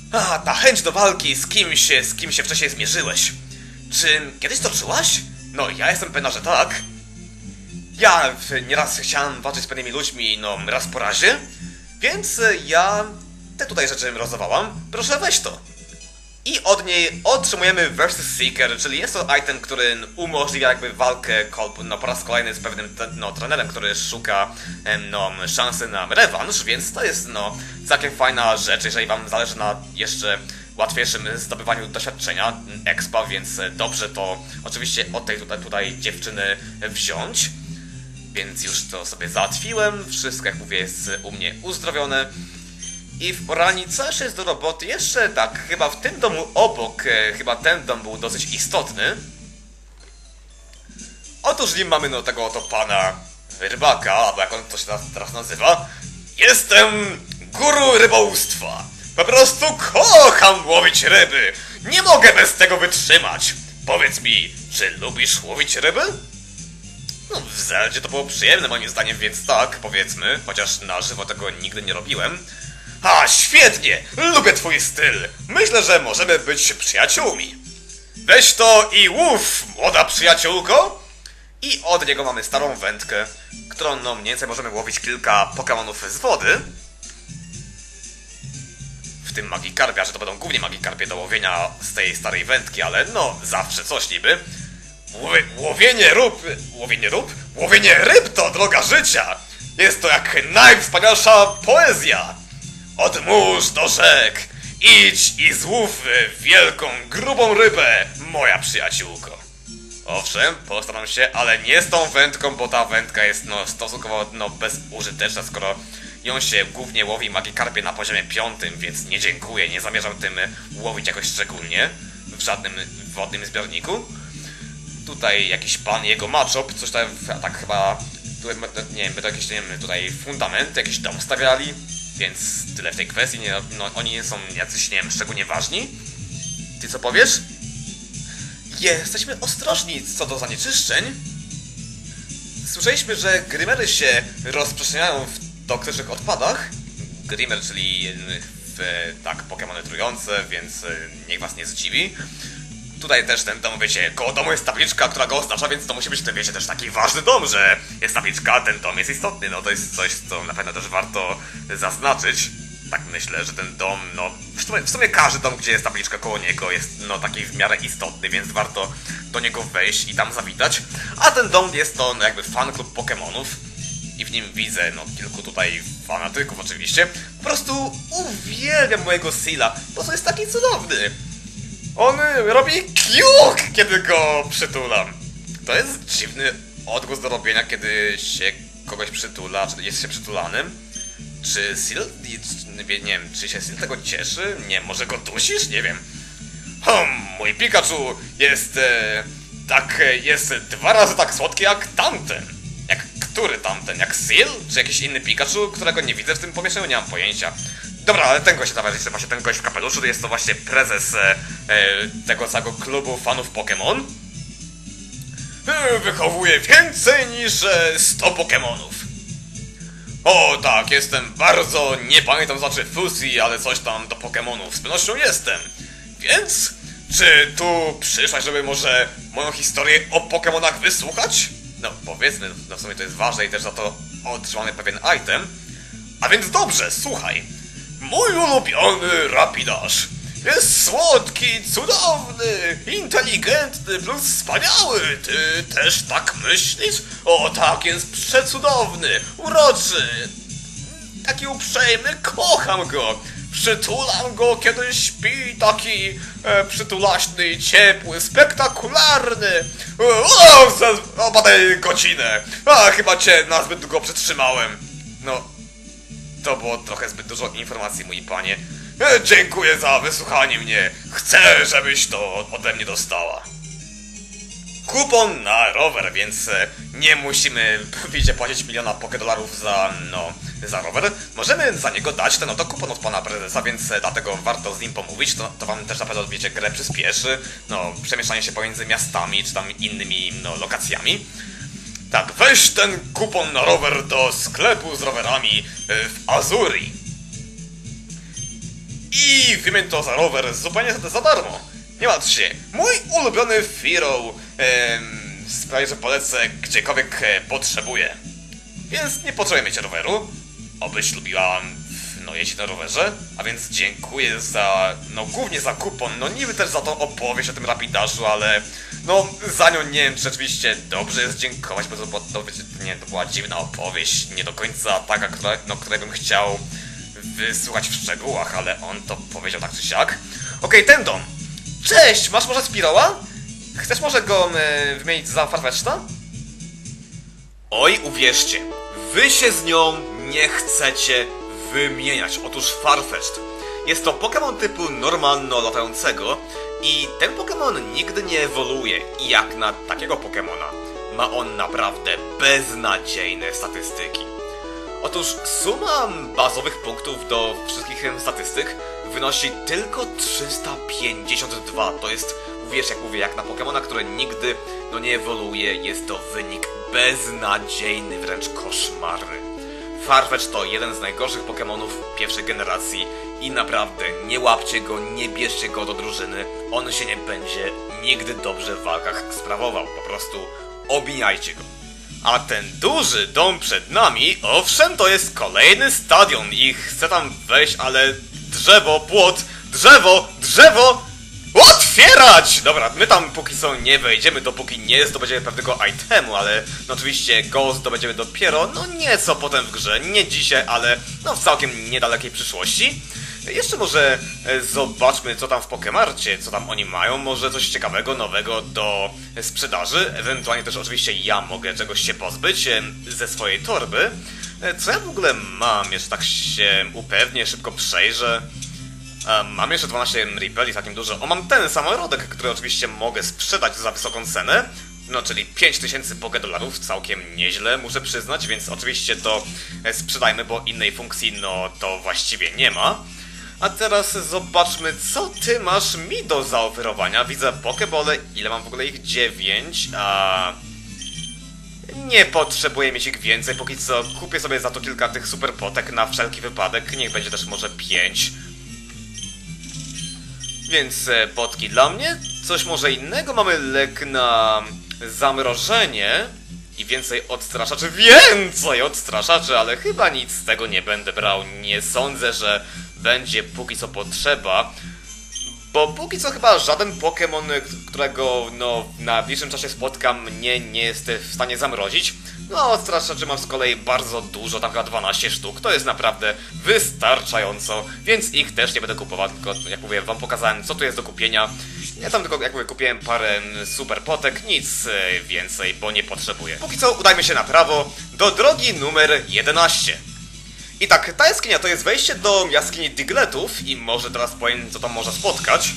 A, ta chęć do walki z kim się wcześniej zmierzyłeś. Czy kiedyś to czułaś? No, ja jestem pewna, że tak. Ja nieraz chciałem walczyć z pewnymi ludźmi, no, raz po razie. Więc ja te tutaj rzeczy rozdawałam. Proszę, weź to. I od niej otrzymujemy Versus Seeker, czyli jest to item, który umożliwia jakby walkę no, po raz kolejny z pewnym trenerem, który szuka szansy na rewanż, więc to jest całkiem fajna rzecz, jeżeli wam zależy na jeszcze łatwiejszym zdobywaniu doświadczenia, expa, więc dobrze to oczywiście od tej tutaj dziewczyny wziąć. Więc już to sobie załatwiłem, wszystko jak mówię jest u mnie uzdrowione. I w porani coś jest do roboty. Jeszcze tak, chyba w tym domu obok, chyba ten dom był dosyć istotny. Otóż nim mamy tego oto pana rybaka, albo jak on to się teraz nazywa. Jestem guru rybołówstwa. Po prostu kocham łowić ryby. Nie mogę bez tego wytrzymać. Powiedz mi, czy lubisz łowić ryby? No w Zeldzie to było przyjemne moim zdaniem, więc tak, powiedzmy. Chociaż na żywo tego nigdy nie robiłem. A, świetnie! Lubię twój styl! Myślę, że możemy być przyjaciółmi. Weź to i łów, młoda przyjaciółko! I od niego mamy starą wędkę, którą mniej więcej możemy łowić kilka Pokemonów z wody. W tym Magikarpia, że to będą głównie Magikarpie do łowienia z tej starej wędki, ale zawsze coś niby. Łowienie ryb to droga życia! Jest to jak najwspanialsza poezja! Od mórz do rzek, idź i złów wielką, grubą rybę, moja przyjaciółko. Owszem, postaram się, ale nie z tą wędką, bo ta wędka jest stosunkowo bezużyteczna, skoro ją się głównie łowi Magikarpie na poziomie 5, więc nie dziękuję, nie zamierzam tym łowić jakoś szczególnie w żadnym wodnym zbiorniku. Tutaj jakiś pan, jego Machop, coś tam, tak chyba, nie wiem, to jakieś, nie wiem, tutaj fundamenty, jakiś dom stawiali. Więc tyle w tej kwestii, oni nie są jacyś, nie wiem, szczególnie ważni. Ty co powiesz? Jesteśmy ostrożni co do zanieczyszczeń. Słyszeliśmy, że Grimery się rozprzestrzeniają w toksycznych odpadach. Grimer, czyli tak, Pokemony trujące, więc niech was nie zdziwi. Tutaj też ten dom, wiecie, koło domu jest tabliczka, która go oznacza, więc to musi być, wiecie, też taki ważny dom, że jest tabliczka, ten dom jest istotny. No to jest coś, co na pewno też warto zaznaczyć. Tak myślę, że ten dom, w sumie każdy dom, gdzie jest tabliczka koło niego jest, taki w miarę istotny, więc warto do niego wejść i tam zawitać. A ten dom jest to, jakby fan klub Pokemonów. I w nim widzę, kilku tutaj fanatyków oczywiście. Po prostu uwielbiam mojego Seala, bo to jest taki cudowny. On robi kiuk, kiedy go przytulam. To jest dziwny odgłos do robienia, kiedy się kogoś przytula, czy jest się przytulanym. Czy Seal, nie wiem, czy się Seal tego cieszy? Nie, może go dusisz? Nie wiem. Mój Pikachu jest jest 2 razy tak słodki jak tamten. Jak który tamten? Jak Seal? Czy jakiś inny Pikachu, którego nie widzę w tym pomieszczeniu? Nie mam pojęcia. Dobra, ale ten gość, właśnie ten gość w kapeluszu, to jest to właśnie prezes tego całego klubu fanów Pokémon. Wychowuje więcej niż 100 Pokémonów. O tak, jestem bardzo, nie pamiętam znaczy fuzji, ale coś tam do Pokémonów z pewnością jestem. Więc, czy tu przyszłaś, żeby może moją historię o Pokémonach wysłuchać? No powiedzmy, w sumie to jest ważne i też za to otrzymamy pewien item. A więc dobrze, słuchaj. Mój ulubiony Rapidash jest słodki, cudowny, inteligentny plus wspaniały. Ty też tak myślisz? O tak, jest przecudowny, uroczy, taki uprzejmy, kocham go. Przytulam go, kiedy śpi, taki przytulaśny i ciepły, spektakularny. Badaj godzinę. Chyba cię nazbyt długo przetrzymałem. To było trochę zbyt dużo informacji, mój panie. Dziękuję za wysłuchanie mnie. Chcę, żebyś to ode mnie dostała. Kupon na rower, więc nie musimy, wiecie, płacić miliona pokedolarów za rower. Możemy za niego dać ten oto kupon od pana prezesa, więc dlatego warto z nim pomówić. To wam też na pewno, wiecie, grę przyspieszy. Przemieszczanie się pomiędzy miastami, czy tam innymi, lokacjami. Tak, weź ten kupon na rower do sklepu z rowerami w Azuri. i wymień to za rower zupełnie za darmo. Nie martw się, mój ulubiony Firo sprawi, że polecę gdziekolwiek potrzebuję. Więc nie potrzebuję mieć roweru, obyś lubiła jeździć na rowerze, a więc dziękuję za, głównie za kupon, niby też za tą opowieść o tym Rapidażu, ale za nią nie wiem, czy rzeczywiście dobrze jest dziękować, bo to była dziwna opowieść, nie do końca taka, której bym chciał wysłuchać w szczegółach, ale on to powiedział tak czy siak. Okej, ten dom. Cześć, masz może Spiroła? Chcesz może go wymienić za Farfetch'ta? Oj, uwierzcie, wy się z nią nie chcecie wymieniać. Otóż Farfetch'd jest to Pokémon typu normalno-latającego i ten Pokémon nigdy nie ewoluuje i jak na takiego Pokémona ma on naprawdę beznadziejne statystyki. Otóż suma bazowych punktów do wszystkich statystyk wynosi tylko 352. To jest, wiesz, jak mówię, jak na Pokémona, które nigdy nie ewoluuje, jest to wynik beznadziejny, wręcz koszmarny. Farfetch to jeden z najgorszych Pokémonów pierwszej generacji i naprawdę nie łapcie go, nie bierzcie go do drużyny, on się nie będzie nigdy dobrze w walkach sprawował, po prostu obijajcie go. A ten duży dom przed nami, owszem, to jest kolejny stadion i chcę tam wejść, ale drzewo, płot, drzewo! Otwierać! Dobra, my tam póki co nie wejdziemy, dopóki nie zdobędziemy pewnego itemu, ale oczywiście go zdobędziemy dopiero, nieco potem w grze, nie dzisiaj, ale w całkiem niedalekiej przyszłości. Jeszcze może zobaczmy, co tam w Pokemarcie, co tam oni mają, może coś ciekawego, nowego do sprzedaży, ewentualnie też oczywiście ja mogę czegoś się pozbyć ze swojej torby. Co ja w ogóle mam, jeszcze tak się upewnię, szybko przejrzę. Mam jeszcze 12 Repeli, takim dużo. Mam ten samorodek, który oczywiście mogę sprzedać za wysoką cenę. Czyli 5000 Pokédolarów, całkiem nieźle, muszę przyznać, więc oczywiście to sprzedajmy, bo innej funkcji, to właściwie nie ma. A teraz zobaczmy, co ty masz mi do zaoferowania. Widzę Pokebole, ile mam w ogóle ich? 9, nie potrzebuję mieć ich więcej, póki co kupię sobie za to kilka tych super potek na wszelki wypadek, niech będzie też może 5. Więc potki dla mnie, coś może innego, mamy lek na zamrożenie i więcej odstraszaczy, ale chyba nic z tego nie będę brał, nie sądzę, że będzie póki co potrzeba, bo póki co chyba żaden Pokémon, którego w najbliższym czasie spotkam, mnie nie jest w stanie zamrozić. Odstraszaczy mam z kolei bardzo dużo, tam chyba 12 sztuk, to jest naprawdę wystarczająco, więc ich też nie będę kupował, tylko jak mówię, wam pokazałem, co tu jest do kupienia. Ja tam tylko, jak mówię, kupiłem parę super potek, nic więcej, bo nie potrzebuję. Póki co udajmy się na prawo, do drogi numer 11. I tak, ta jaskinia to jest wejście do jaskini Digletów i może teraz powiem, co tam można spotkać.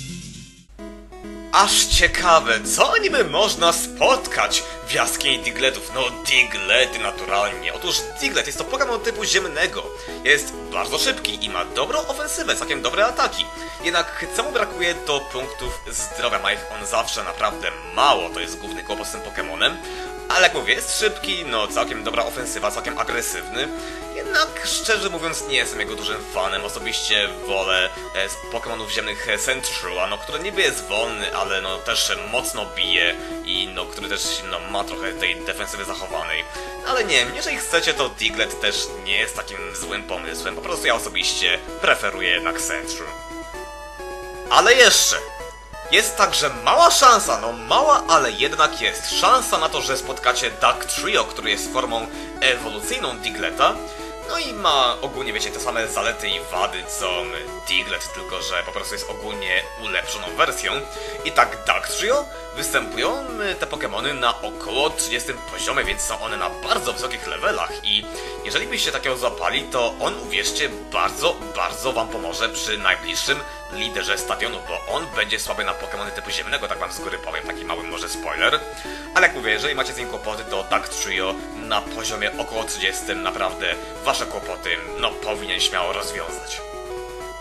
Aż ciekawe, co niby można spotkać w jaskini Digletów? Diglety naturalnie. Otóż Diglet jest to Pokémon typu ziemnego. Jest bardzo szybki i ma dobrą ofensywę, całkiem dobre ataki. Jednak co mu brakuje, to punktów zdrowia. Ma ich on zawsze naprawdę mało, to jest główny kłopot z tym Pokémonem. Ale jak mówię, jest szybki, całkiem dobra ofensywa, całkiem agresywny. Jednak szczerze mówiąc nie jestem jego dużym fanem. Osobiście wolę z Pokémonów ziemnych Sandshrewa, który niby jest wolny, ale też mocno bije i który też ma trochę tej defensywy zachowanej. Ale nie wiem, jeżeli chcecie, to Diglett też nie jest takim złym pomysłem. Po prostu ja osobiście preferuję jednak Sandshrew. Ale jeszcze jest także mała szansa, mała, ale jednak jest szansa na to, że spotkacie Dugtrio, który jest formą ewolucyjną Digletta. I ma ogólnie, wiecie, te same zalety i wady co Diglett, tylko że po prostu jest ogólnie ulepszoną wersją. I tak Dugtrio występują te Pokémony na około 30 poziomie, więc są one na bardzo wysokich levelach i jeżeli byście takiego złapali, to on, uwierzcie, bardzo wam pomoże przy najbliższym liderze stadionu, bo on będzie słaby na Pokémony typu ziemnego, tak wam z góry powiem, taki mały może spoiler. Ale jak mówię, jeżeli macie z nim kłopoty, to Dugtrio na poziomie około 30 naprawdę wasze kłopoty, powinien śmiało rozwiązać.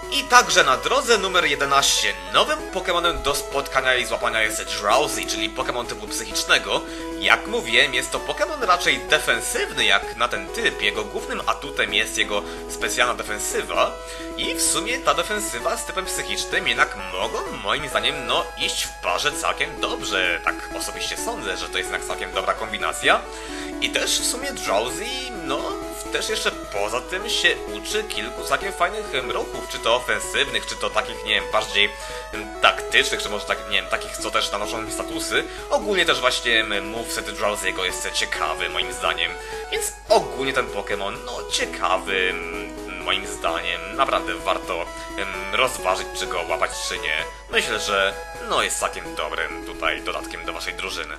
I także na drodze numer 11 nowym Pokemonem do spotkania i złapania jest Drowzee, czyli Pokemon typu psychicznego. Jak mówiłem, jest to Pokemon raczej defensywny jak na ten typ. Jego głównym atutem jest jego specjalna defensywa. I w sumie ta defensywa z typem psychicznym jednak mogą, moim zdaniem, no iść w parze całkiem dobrze. Tak osobiście sądzę, że to jest jednak całkiem dobra kombinacja. I też w sumie Drowzee, no też jeszcze poza tym się uczy kilku całkiem fajnych ruchów, czy to ofensywnych, czy to takich, nie wiem, bardziej taktycznych, czy może tak, nie wiem, takich, co też nanoszą mi statusy. Ogólnie też właśnie moveset Drowzee'ego jest ciekawy, moim zdaniem. Więc ogólnie ten Pokémon, no ciekawy, moim zdaniem. Naprawdę warto rozważyć, czy go łapać, czy nie. Myślę, że no jest całkiem dobrym tutaj dodatkiem do waszej drużyny.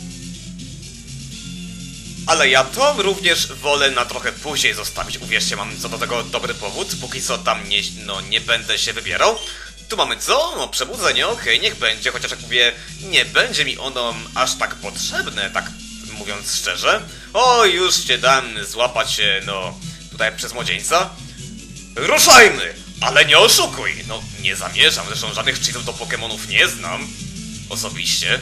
Ale ja to również wolę na trochę później zostawić. Uwierzcie, mam co do tego dobry powód. Póki co tam nie będę się wybierał. Tu mamy co? No przebudzenie, okej, niech będzie. Chociaż jak mówię, nie będzie mi ono aż tak potrzebne, tak mówiąc szczerze. O, już cię dam złapać, no, tutaj przez młodzieńca. Ruszajmy! Ale nie oszukuj! No, nie zamierzam, zresztą żadnych cheatów do Pokemonów nie znam. Osobiście.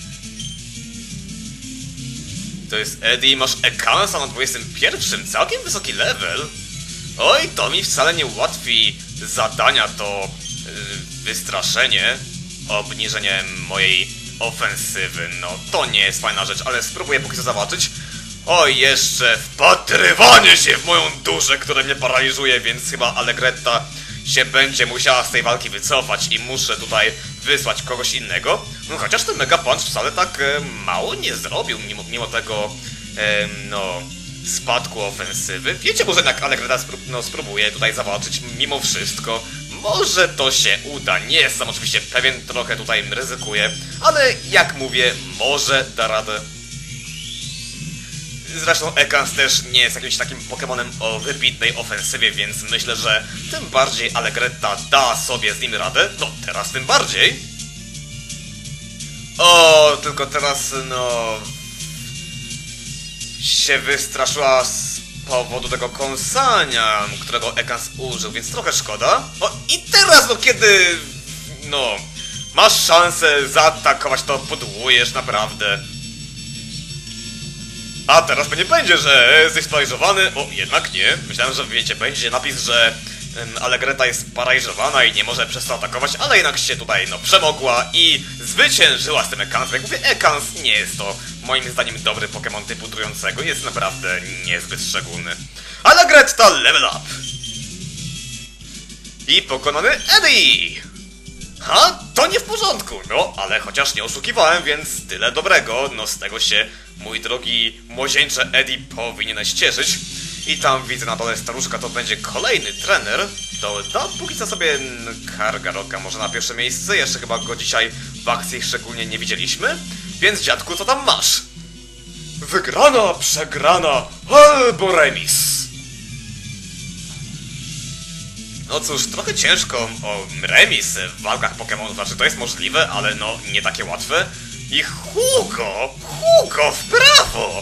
To jest Eddie, masz Ekansa na 21, całkiem wysoki level. Oj, to mi wcale nie ułatwi zadania to wystraszenie, obniżenie mojej ofensywy. No, to nie jest fajna rzecz, ale spróbuję póki co zobaczyć. Oj, jeszcze wpatrywanie się w moją duszę, które mnie paraliżuje, więc chyba Allegretta się będzie musiała z tej walki wycofać i muszę tutaj wysłać kogoś innego. No chociaż ten Mega Punch wcale tak mało nie zrobił, mimo tego no spadku ofensywy. Wiecie, może jednak Allegretta spróbuje tutaj zawalczyć mimo wszystko. Może to się uda, nie jestem oczywiście pewien, trochę tutaj ryzykuję, ale jak mówię, może da radę. Zresztą Ekans też nie jest jakimś takim Pokemonem o wybitnej ofensywie, więc myślę, że tym bardziej Allegretta da sobie z nim radę. No, teraz tym bardziej. O, tylko teraz, no... się wystraszyła z powodu tego kąsania, którego Ekans użył, więc trochę szkoda. O, i teraz, no kiedy... no... masz szansę zaatakować, to podłujesz naprawdę. A teraz pewnie będzie, że jesteś sparaliżowany. O, jednak nie. Myślałem, że wiecie, będzie napis, że Allegretta jest sparaliżowana i nie może przez to atakować, ale jednak się tutaj, no, przemogła i zwyciężyła z tym Ekansem. Jak mówię, Ekans nie jest to, moim zdaniem, dobry Pokémon typu trującego. Jest naprawdę niezbyt szczególny. Allegretta level up! I pokonany Eddie! Ha? To nie w porządku! No, ale chociaż nie oszukiwałem, więc tyle dobrego. No, z tego się, mój drogi młodzieńcze Eddie, powinieneś cieszyć. I tam widzę na dole staruszka, to będzie kolejny trener. To da póki co sobie Cargarocka może na pierwsze miejsce. Jeszcze chyba go dzisiaj w akcji szczególnie nie widzieliśmy. Więc dziadku, co tam masz? Wygrana, przegrana albo remis. No cóż, trochę ciężko o remis w walkach Pokemonów, znaczy to jest możliwe, ale no nie takie łatwe. I Hugo w prawo!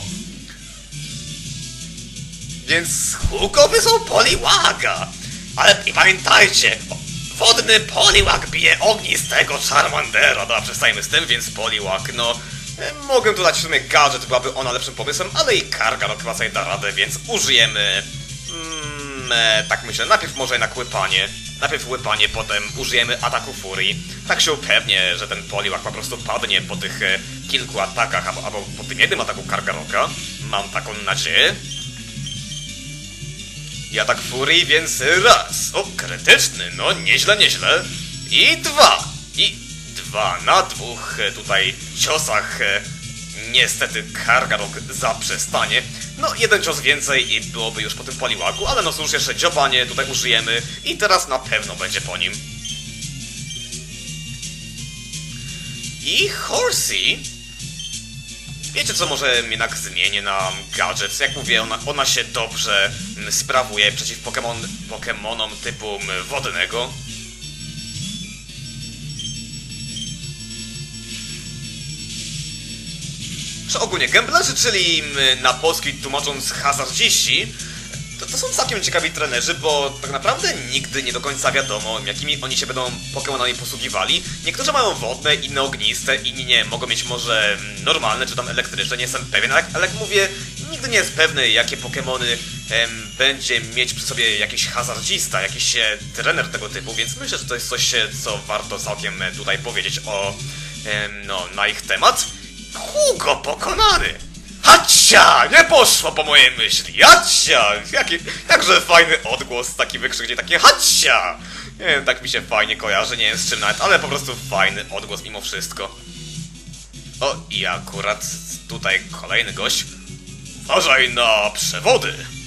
Więc Hugo wysłał Poliwaga! Ale i pamiętajcie, wodny Poliwag bije ognistego Charmandera. Dobra, przestajemy z tym, więc Poliwag, no... mogę tu dać w sumie gadżet, byłaby ona lepszym pomysłem, ale i Cargarok chyba sobie da radę, więc użyjemy... tak myślę, najpierw może jednak łypanie. Najpierw łypanie, potem użyjemy ataku furii. Tak się upewnię, że ten Poliwag po prostu padnie po tych kilku atakach, albo po tym jednym ataku Cargaroka. Mam taką nadzieję. I atak furii, więc raz. O, krytyczny, no nieźle, nieźle. I dwa. I dwa na dwóch tutaj ciosach. Niestety Cargarok zaprzestanie. No, jeden cios więcej i byłoby już po tym Poliwagu, ale no cóż, jeszcze dziobanie tutaj użyjemy i teraz na pewno będzie po nim. I Horsey... wiecie co, może jednak zmienię na gadżet. Jak mówię, ona się dobrze sprawuje przeciw Pokemonom typu wodnego. Ogólnie gamblerzy, czyli na polski tłumacząc hazardziści, To są całkiem ciekawi trenerzy, bo tak naprawdę nigdy nie do końca wiadomo, jakimi oni się będą Pokemonami posługiwali. Niektórzy mają wodne, inne ogniste, inni nie, mogą mieć może normalne czy tam elektryczne, nie jestem pewien, ale jak mówię, nigdy nie jest pewny, jakie Pokemony będzie mieć przy sobie jakiś hazardzista, jakiś trener tego typu, więc myślę, że to jest coś, co warto całkiem tutaj powiedzieć no, na ich temat. Hugo pokonany! Hacia! Nie poszło po mojej myśli! Hacia! Jakże fajny odgłos, taki wykrzyknie, takie hacia! Nie wiem, tak mi się fajnie kojarzy, nie wiem z czym nawet, ale po prostu fajny odgłos mimo wszystko. O, i akurat tutaj kolejny gość. Uważaj na przewody!